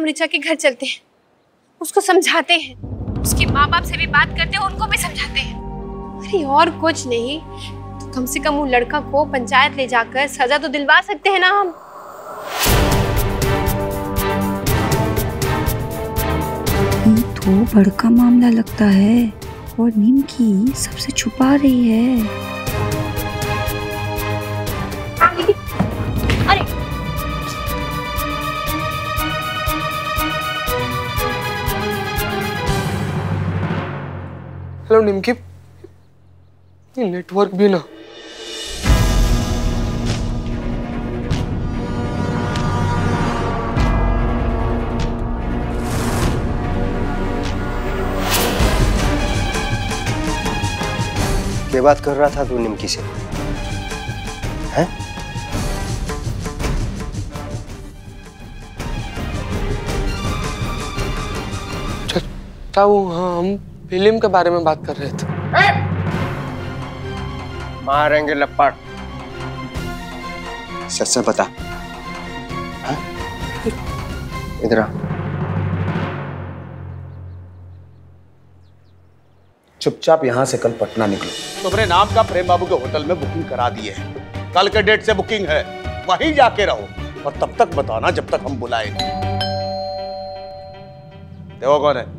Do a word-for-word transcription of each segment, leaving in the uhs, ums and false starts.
हम रिचा के घर चलते हैं, उसको समझाते हैं, उसके माँ बाप से भी बात करते हैं, उनको भी समझाते हैं। अरे और कुछ नहीं तो कम से कम वो लड़का को पंचायत ले जाकर सजा तो दिलवा सकते हैं ना हम। ये तो बड़का मामला लगता है और निमकी सबसे छुपा रही है। अरे हेलो निमकी, ये नेटवर्क भी ना। क्या बात कर रहा था तू निमकी से? हैं? चाचा वो हाँ, हम फिल्म के बारे में बात कर रहे थे। मारेंगे लपट। सच से बता। हाँ? इधर आ। चुपचाप यहाँ से कल पटना निकलो। तुम्हारे नाम का प्रेम बाबू के होटल में बुकिंग करा दी है, कल के डेट से बुकिंग है, वहीं जाके रहो और तब तक बताना जब तक हम बुलाए। देखो कौन है?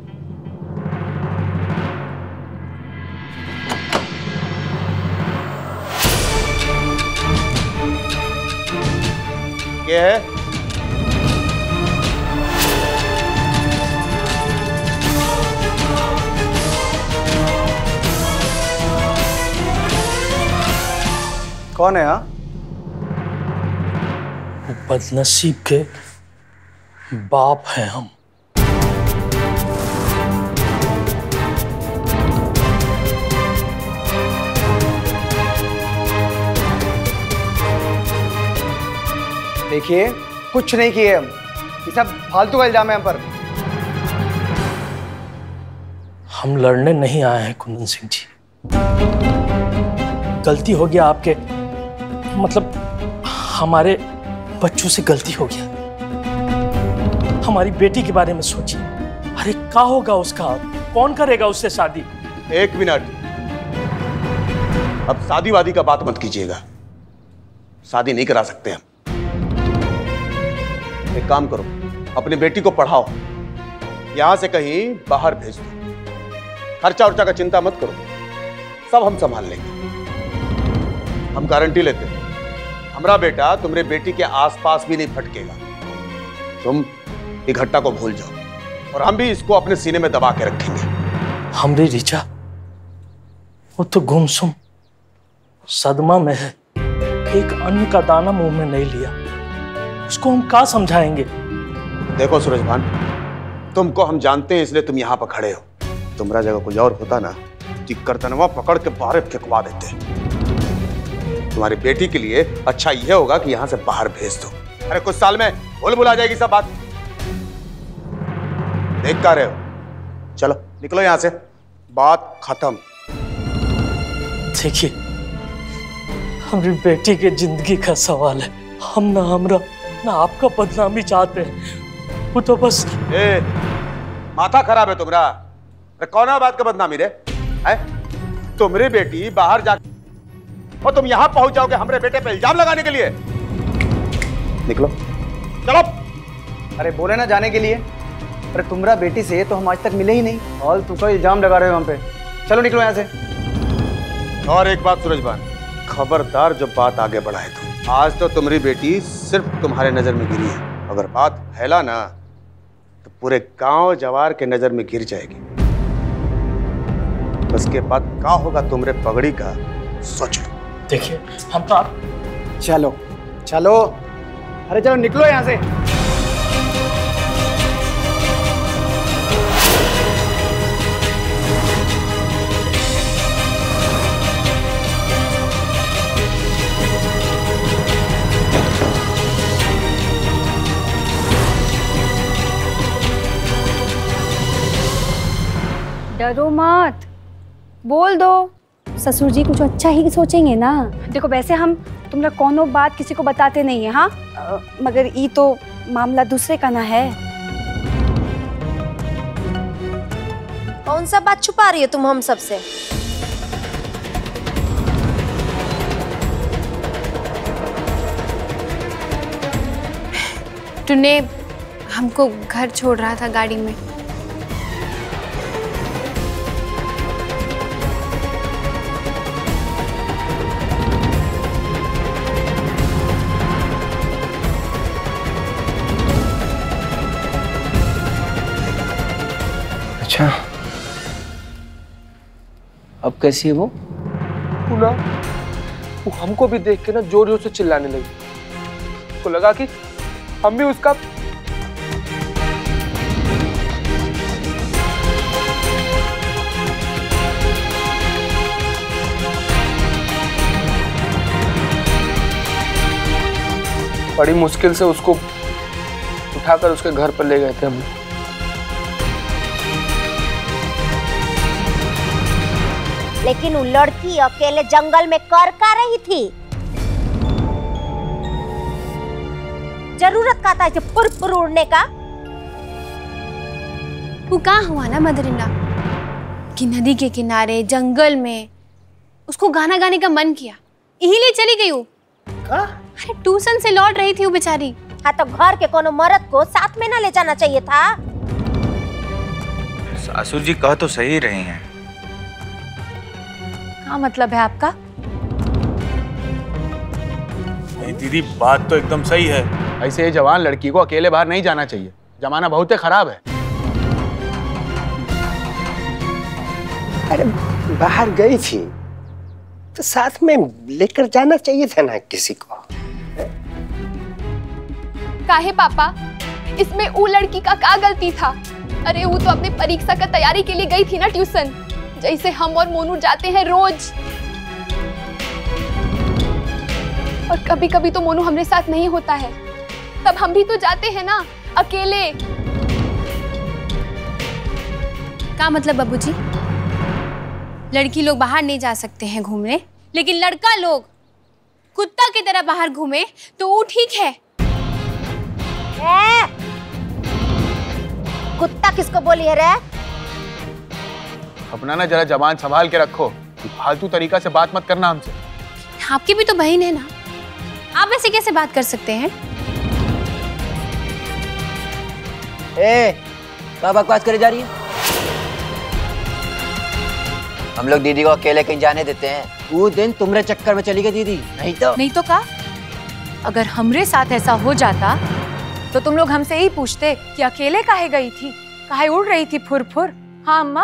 ये है कौन है? हाँ, बदनसीब के बाप हैं हम। देखिए कुछ नहीं किए हम, ये सब फालतू का इल्जाम है हम पर। हम लड़ने नहीं आए हैं कुंदन सिंह जी, गलती हो गया आपके, मतलब हमारे बच्चों से गलती हो गया। हमारी बेटी के बारे में सोचिए, अरे क्या होगा उसका, कौन करेगा उससे शादी? एक मिनट, अब शादी वादी का बात मत कीजिएगा, शादी नहीं करा सकते हम। एक काम करो, अपनी बेटी को पढ़ाओ, यहां से कहीं बाहर भेज दो, खर्चा उर्चा का चिंता मत करो, सब हम संभाल लेंगे। हम गारंटी लेते हैं, हमारा बेटा तुम्हारे बेटी के आसपास भी नहीं फटकेगा। तुम ये घटना को भूल जाओ और हम भी इसको अपने सीने में दबा के रखेंगे। हमरी रिचा वो तो गुमसुम सदमा में है, एक अन्न का दाना मुंह में नहीं लिया, उसको हम क्या समझाएंगे? देखो सूरजभान, तुमको हम जानते हैं इसलिए तुम यहाँ पर खड़े हो, तुम्हारा जगह कुछ और होता ना, करतनवा पकड़ के बाहर फेंकवा देते। तुम्हारी बेटी के लिए अच्छा यह होगा कि यहां से बाहर भेज दो, अरे कुछ साल में भूल भुला जाएगी सब बात। देख कर रहे हो, चलो निकलो यहां से, बात खत्म। देखिए हमारी बेटी के जिंदगी का सवाल है, हम ना हमरा ना आपका बदनामी चाहते हैं, वो तो बस। ए, माथा खराब है तुम्हारा, कौन है बात का बदनामी रे? है तुम्हारी बेटी बाहर जा और तुम यहां पहुंच जाओगे हमारे बेटे पे इल्जाम लगाने के लिए? निकलो। चलो। अरे बोले ना जाने के लिए, अरे तुम्हारा बेटी से तो हम आज तक मिले ही नहीं और तू कोई इल्जाम लगा रहे हो हम पे। चलो निकलो यहाँ से। और एक बात सूरजभान, खबरदार जब बात आगे बढ़ाए तुम, आज तो तुम्हारी बेटी सिर्फ तुम्हारे नजर में गिरी है, अगर बात फैला ना तो पूरे गांव जवार के नजर में गिर जाएगी। उसके बाद क्या होगा तुम्हारे पगड़ी का सोच लो। देखिए हम तो आप चलो चलो, अरे चलो निकलो यहाँ से। डरो मत, बोल दो, ससुर जी कुछ अच्छा ही सोचेंगे ना। देखो वैसे हम तुमरा कोनो बात किसी को बताते नहीं है, हाँ, मगर ये तो मामला दूसरे का ना है। कौन सा बात छुपा रही हो तुम हम सबसे? टुन्ने हमको घर छोड़ रहा था गाड़ी में। अच्छा, अब कैसी है वो? ना वो हमको भी देख के ना जोर जोर से चिल्लाने लगी। उसको लगा कि हम भी उसका बड़ी मुश्किल से उसको उठाकर उसके घर पर ले गए थे हम। लेकिन वो लड़की अकेले जंगल में कर का रही थी? जरूरत का था इसे फुर फुर उड़ने का? वो कहाँ हुआ ना मदरिंदा कि नदी के किनारे जंगल में उसको गाना गाने का मन किया, यही लिए चली गई वो। अरे ट्यूशन से लौट रही थी वो बेचारी। हाँ तो घर के कोनो मर्द को साथ में ना ले जाना चाहिए था? सासू जी कह तो सही रही हैं। क्या मतलब है आपका? नहीं दीदी, बात तो एकदम सही है। ऐसे जवान लड़की को अकेले बाहर नहीं जाना चाहिए, जमाना बहुत ही खराब है। अरे बाहर गई थी तो साथ में लेकर जाना चाहिए था ना किसी को। काहे पापा, इसमें वो लड़की का क्या गलती था? अरे वो तो अपने परीक्षा का तैयारी के लिए गई थी ना ट्यूशन, जैसे हम और मोनू जाते हैं रोज। और कभी कभी तो मोनू हमारे साथ नहीं होता है, तब हम भी तो जाते हैं ना अकेले। क्या मतलब बाबूजी? लड़की लोग बाहर नहीं जा सकते हैं घूमने, लेकिन लड़का लोग कुत्ता की तरह बाहर घूमे तो वो ठीक है। ए! कुत्ता किसको बोली है रे? अपना ना जरा जबान संभाल के रखो, फालतू तरीका से बात मत करना हमसे। आपकी भी तो बहन है ना, आप वैसे कैसे बात कर सकते हैं? ए, क्या बकवास करे जा रही है? हम लोग दीदी को अकेले कहीं जाने देते हैं? वो दिन तुम्हारे चक्कर में चली गई दीदी, नहीं तो नहीं तो का? अगर हमरे साथ ऐसा हो जाता तो तुम लोग हमसे ही पूछते कि अकेले काहे गई थी, काहे उड़ रही थी फुर फुर। हाँ अम्मा?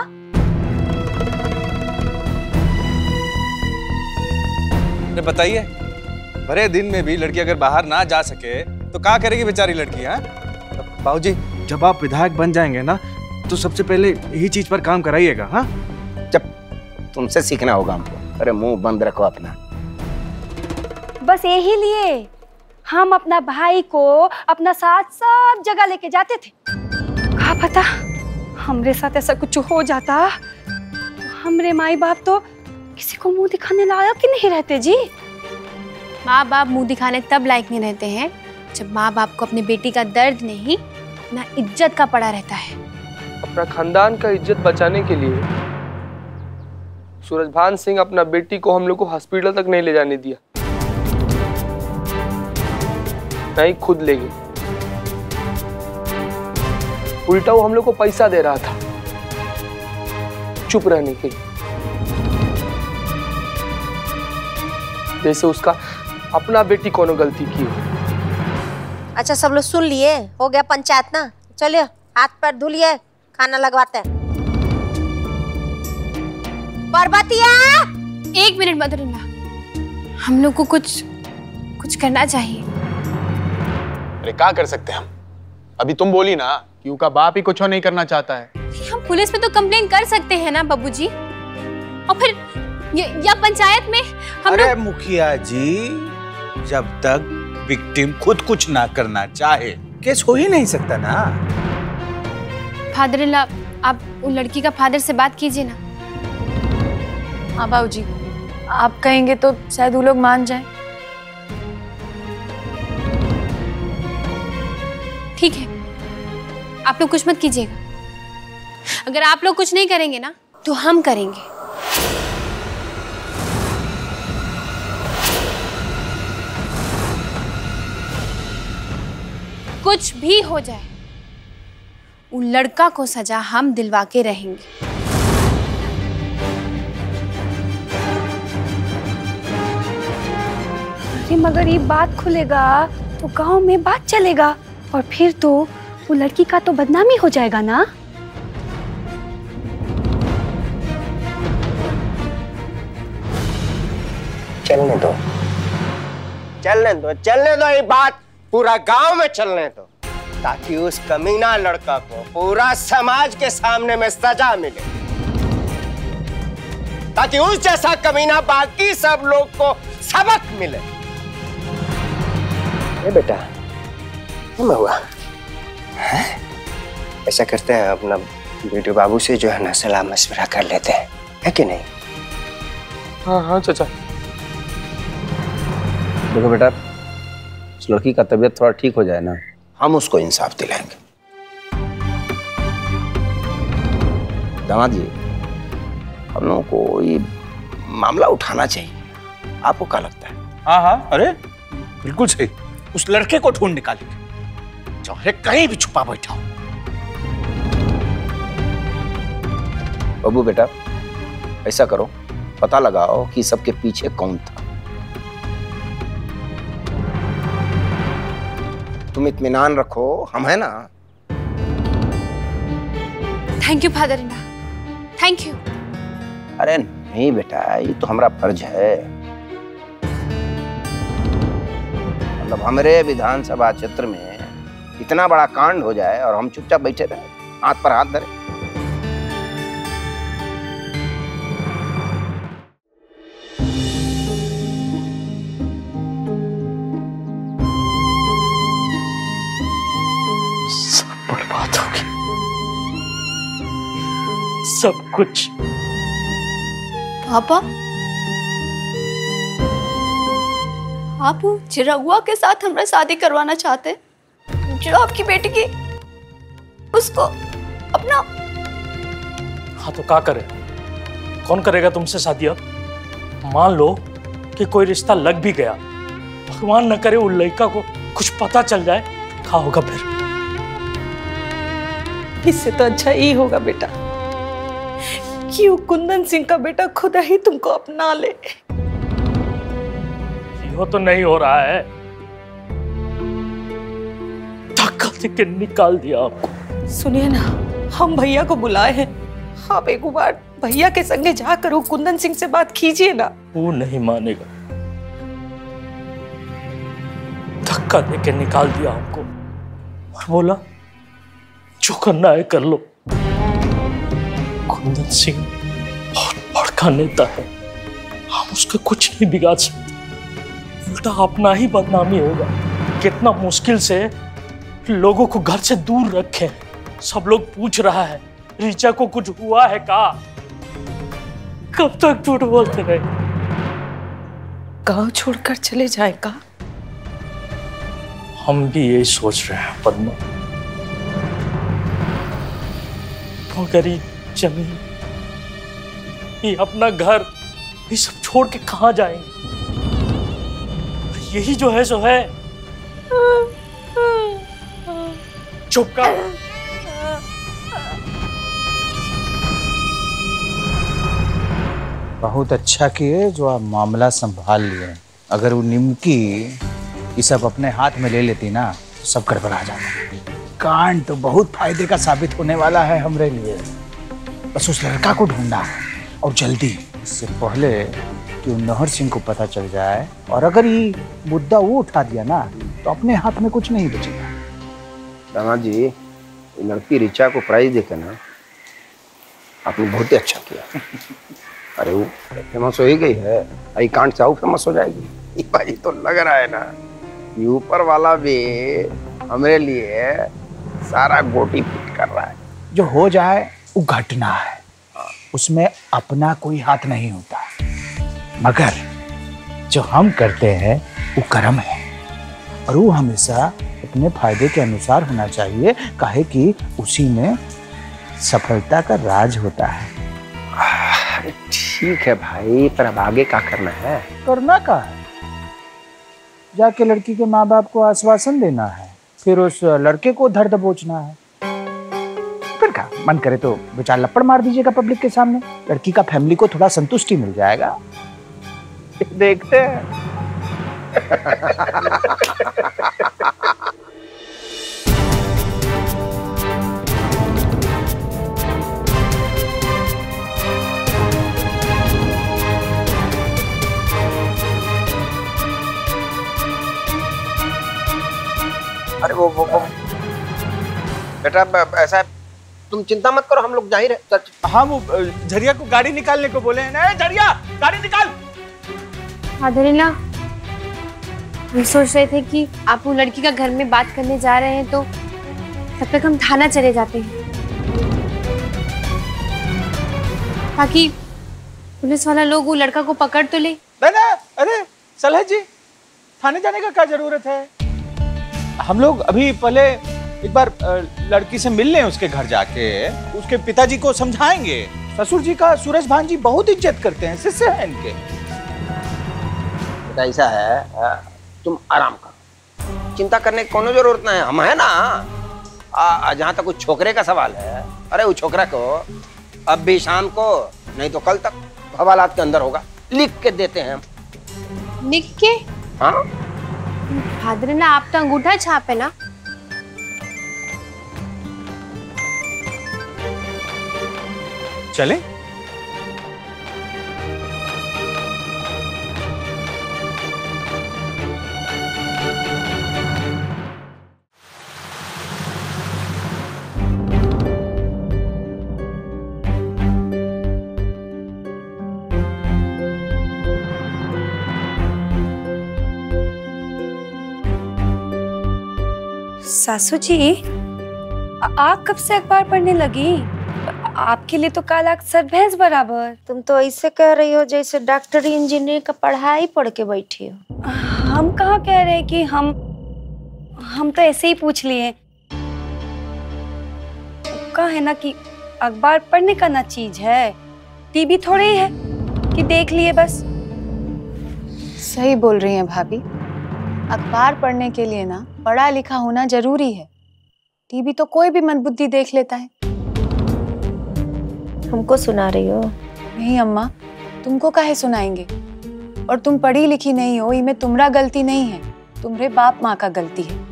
अरे बताइए, भरे दिन में भी लड़की अगर बाहर ना जा सके तो क्या करेगी बेचारी लड़की? हाँ बाबूजी, जब आप विधायक बन जाएंगे ना तो सबसे पहले यही चीज पर काम कराइएगा। हाँ, जब तुमसे सीखना होगा हमको। अरे मुंह बंद रखो अपना। बस यही लिए हम अपना भाई को अपना साथ सब जगह लेके जाते थे। क्या पता हमरे साथ ऐसा कुछ हो जाता, हमरे माई बाप तो किसी को मुंह दिखाने लायक ही नहीं रहते जी। माँ बाप मुंह दिखाने तब लायक नहीं रहते हैं जब माँ बाप को अपनी बेटी का दर्द नहीं, अपना इज्जत का पड़ा रहता है। अपना खानदान का इज्जत बचाने के लिए सूरजभान सिंह अपना बेटी को हम लोग को हॉस्पिटल तक नहीं ले जाने दिया, नहीं खुद ले गए। उल्टा वो हम लोग को पैसा दे रहा था चुप रहने के लिए, जैसे उसका अपना बेटी कोनो गलती की हो। अच्छा सब लोग सुन लिए, हो गया पंचायत ना? चलिए हाथ पैर धुलिए, खाना लगवाते हैं। पर्वतिया, एक मिनट मदरिंदा, हम लोग को कुछ कुछ करना चाहिए। अरे क्या कर सकते हैं हम? अभी तुम बोली ना कि उनका बाप ही कुछ नहीं करना चाहता है। हम पुलिस में तो कंप्लेन कर सकते हैं ना बाबूजी, और फिर ये, या पंचायत में हम अरे लोग... मुखिया जी, जब तक विक्टिम खुद कुछ ना करना चाहे केस हो ही नहीं सकता ना। फादर इला, आप उन लड़की का फादर से बात कीजिए ना। हाँ बाबूजी, आप कहेंगे तो शायद वो लोग मान जाएं। ठीक है, आप लोग कुछ मत कीजिएगा। अगर आप लोग कुछ नहीं करेंगे ना तो हम करेंगे। कुछ भी हो जाए, उन लड़का को सजा हम दिलवा के रहेंगे। अरे मगर ये बात खुलेगा तो गांव में बात चलेगा और फिर तो वो लड़की का तो बदनामी हो जाएगा ना। चलने दो, चलने दो, चलने दो, ये बात पूरा गांव में चलने दो, ताकि उस कमीना लड़का को पूरा समाज के सामने में सजा मिले, ताकि उस जैसा कमीना बाकी सब लोग को सबक मिले। ए बेटा, क्या हुआ? है? ऐसा करते हैं, अपना बेटू बाबू से जो है ना सलाह मशवरा कर लेते हैं, है कि नहीं? हाँ हाँ चाचा। देखो बेटा, उस लड़की का तबीयत थोड़ा ठीक हो जाए ना, हम उसको इंसाफ दिलाएंगे। दामाद जी, हम लोगों को ये मामला उठाना चाहिए, आपको क्या लगता है? हाँ हाँ, अरे बिल्कुल सही। उस लड़के को ढूंढ निकालेंगे, चाहे कहीं भी छुपा बैठा हो। बाबू बेटा, ऐसा करो, पता लगाओ कि सबके पीछे कौन था। तुम इत्मीनान रखो, हम है ना। Thank you father in law, thank you. अरे नहीं बेटा, ये तो हमारा फर्ज है। मतलब हमारे विधानसभा क्षेत्र में इतना बड़ा कांड हो जाए और हम चुपचाप बैठे रहे, हाथ पर हाथ धरे। बर्बाद हो गया सब कुछ। पापा, आप चिरगुआ के साथ हमरा शादी करवाना चाहते, जो आपकी बेटी की उसको अपना। हाँ तो क्या करे, कौन करेगा तुमसे शादी? अब मान लो कि कोई रिश्ता लग भी गया, भगवान न करे उस लड़का को कुछ पता चल जाए, क्या होगा फिर? इससे तो अच्छा ही होगा बेटा कि वो कुंदन सिंह का बेटा खुद ही तुमको अपना ले। वो तो नहीं हो रहा है, धक्का देके निकाल दिया आपको। सुनिए ना, हम भैया को बुलाए हैं, आप एक बार भैया के संगे जाकर वो कुंदन सिंह से बात कीजिए ना। वो नहीं मानेगा, धक्का देके निकाल दिया हमको और बोला जो करना है कर लो। कुंदन सिंह बहुत बड़का नेता है, हम उसके कुछ नहीं बिगाड़ सकते, उल्टा अपना ही बदनामी होगा। कितना मुश्किल से लोगों को घर से दूर रखे, सब लोग पूछ रहा है रीचा को कुछ हुआ है का? कब तक झूठ बोलते रहे? गांव छोड़कर चले जाए का? हम भी यही सोच रहे हैं पद्मा, मगर ये जमीन, ये अपना घर, ये सब छोड़ के कहाँ जाएंगे? यही जो है सो है। चुप कर। बहुत अच्छा किए जो आप मामला संभाल लिए। अगर वो निमकी ये सब अपने हाथ में ले लेती ना तो सब गड़बड़ा जाता। कांड तो बहुत फायदे का साबित होने वाला है हमारे लिए। बस उस लड़का को ढूंढना है और जल्दी, इससे पहले कि नहर सिंह को पता चल जाए। और अगर ये मुद्दा वो उठा दिया ना तो अपने हाथ में कुछ नहीं बचेगा। दामाद जी, ये लड़की ऋचा को प्राइज देकर ना आपने बहुत ही अच्छा किया। अरे वो फेमस हो ही गई है, आई कांड चाहू फेमस हो जाएगी। ये भाई तो लग रहा है ना ये ऊपर वाला भी हमारे लिए सारा गोटी फिट कर रहा है। जो हो जाए वो घटना है, उसमें अपना कोई हाथ नहीं होता, मगर जो हम करते हैं वो कर्म है और वो हमेशा अपने फायदे के अनुसार होना चाहिए। काहे कि उसी में सफलता का राज होता है। ठीक है भाई, पर अब आगे क्या करना है? करना का है, जाके लड़की के माँ बाप को आश्वासन देना है, फिर उस लड़के को धर दबोचना है। फिर क्या मन करे तो बेचार लपड़ मार दीजिएगा पब्लिक के सामने, लड़की का फैमिली को थोड़ा संतुष्टि मिल जाएगा। देखते हैं। अरे वो वो, वो। बेटा ऐसा है, तुम चिंता मत करो, हम लोग जा ही रहे। हाँ, वो झरिया को गाड़ी निकालने को बोले हैं ना। झरिया, गाड़ी निकाल। आदरीना, हम सोच रहे थे कि आप वो लड़की का घर में बात करने जा रहे हैं, तो तब तक हम थाना चले जाते हैं, ताकि पुलिस वाला लोग वो लड़का को पकड़ तो ले। ना, अरे सलह जी, थाने जाने का क्या जरूरत है? हम लोग अभी पहले एक बार लड़की से मिल लें, उसके घर जाके उसके पिताजी को समझाएंगे। ससुर जी का सूरज भान जी बहुत इज्जत करते हैं, शिष्य हैं इनके। ऐसा है, तुम आराम करो, चिंता करने की कोनो जरूरत नहीं है, हम है ना। जहाँ तक उस छोकरे का सवाल है, अरे उस छोकरा को अब भी शाम को नहीं तो कल तक हवालात के अंदर होगा, लिख के देते हैं हम। लिख के? हाँ भाद्रना, आप तो अंगूठा छाप है ना। चले? सासू जी, आप कब से अखबार पढ़ने लगी? आपके लिए तो काला अक्षर भैंस बराबर। तुम तो ऐसे कह रही हो जैसे डॉक्टरी इंजीनियर का पढ़ाई पढ़ के बैठी हो। हम कहाँ कह रहे हैं कि हम हम तो ऐसे ही पूछ लिए। कहा है ना कि अखबार पढ़ने का ना चीज है, टीवी थोड़ी ही है कि देख लिए बस। सही बोल रही हैं भाभी, अखबार पढ़ने के लिए ना पढ़ा लिखा होना जरूरी है। टीवी तो कोई भी मंदबुद्धि देख लेता है। हमको सुना रही हो? नहीं अम्मा, तुमको काहे सुनाएंगे। और तुम पढ़ी लिखी नहीं हो, इनमें तुम्हारा गलती नहीं है, तुम्हारे बाप माँ का गलती है।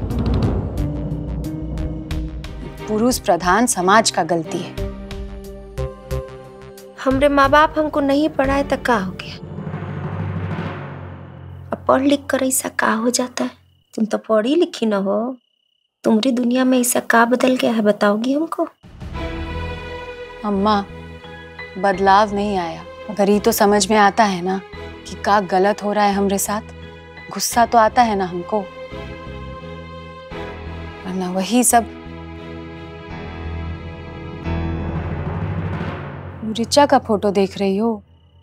पुरुष प्रधान समाज का गलती है। हमरे माँ बाप हमको नहीं पढ़ाए तो क्या हो गया? अब पढ़ लिख कर ऐसा का हो जाता है? तुम तो पढ़ी लिखी न हो, तुम्हारी दुनिया में ऐसा का बदल गया है, बताओगी हमको? अम्मा, बदलाव नहीं आया, मगर ये तो समझ में आता है ना कि का गलत हो रहा है हमरे साथ। गुस्सा तो आता है ना हमको, वरना वही सब। ऋचा का फोटो देख रही हो?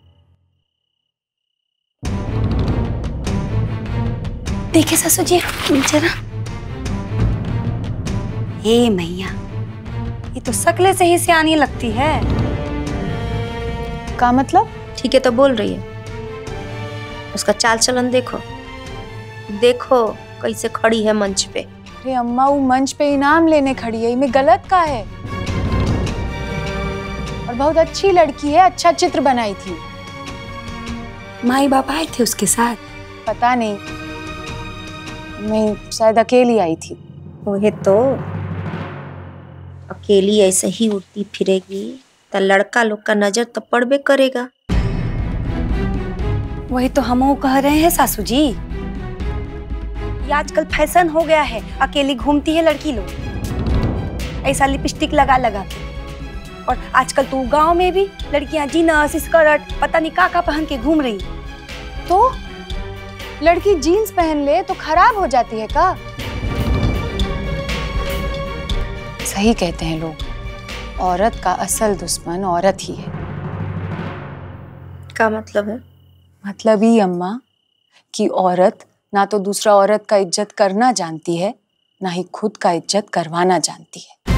देखे सासू जी जरा। हे मैया, ये तो शक्ल से ही सियानी लगती है। का मतलब? ठीक है तो बोल रही है, उसका चाल चलन देखो, देखो कैसे खड़ी है मंच पे। अरे अम्मा, वो मंच पे इनाम लेने खड़ी है, इसमें गलत का है? और बहुत अच्छी लड़की है, अच्छा चित्र बनाई थी। माई बाप आए थे उसके साथ? पता नहीं, मैं शायद अकेली आई थी। वही तो, अकेली ऐसे ही उड़ती फिरेगी तो लड़का लोग का नजर तो पड़बे करेगा। वही तो हम कह रहे हैं सासू जी, ये आजकल फैशन हो गया है, अकेली घूमती है लड़की लोग ऐसा लिपस्टिक लगा लगा के। और आजकल तो गांव में भी लड़कियां जीन्स स्कर्ट पता नहीं का का पहन के घूम रही। तो लड़की जीन्स पहन ले तो खराब हो जाती है का? सही कहते हैं लोग, औरत का असल दुश्मन औरत ही है। क्या मतलब है? मतलब ही अम्मा कि औरत ना तो दूसरा औरत का इज्जत करना जानती है, ना ही खुद का इज्जत करवाना जानती है।